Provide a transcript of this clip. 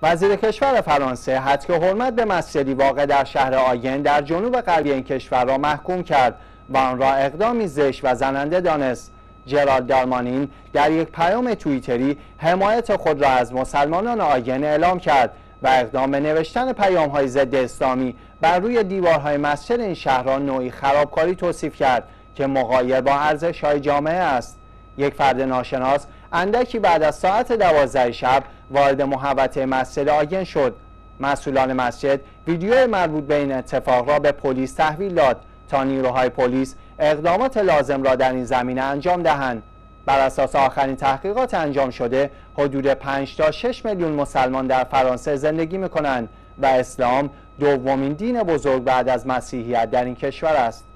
وزیر کشور فرانسه حد حرمت به مسجدی واقع در شهر آین در جنوب غربی این کشور را محکوم کرد و آن را اقدامی زشت و زننده دانست. جرالد دارمانین در یک پیام توییتری حمایت خود را از مسلمانان آین اعلام کرد و اقدام به نوشتن پیام‌های ضد اسلامی بر روی دیوارهای مسجد این شهر را نوعی خرابکاری توصیف کرد که مغایر با ارزش‌های جامعه است. یک فرد ناشناس اندکی بعد از ساعت 12 شب وارد محوطه مسجد آین شد. مسئولان مسجد ویدیو مربوط به این اتفاق را به پلیس تحویل داد تا نیروهای پلیس اقدامات لازم را در این زمینه انجام دهند. بر اساس آخرین تحقیقات انجام شده، حدود 5 تا 6 میلیون مسلمان در فرانسه زندگی می‌کنند و اسلام دومین دین بزرگ بعد از مسیحیت در این کشور است.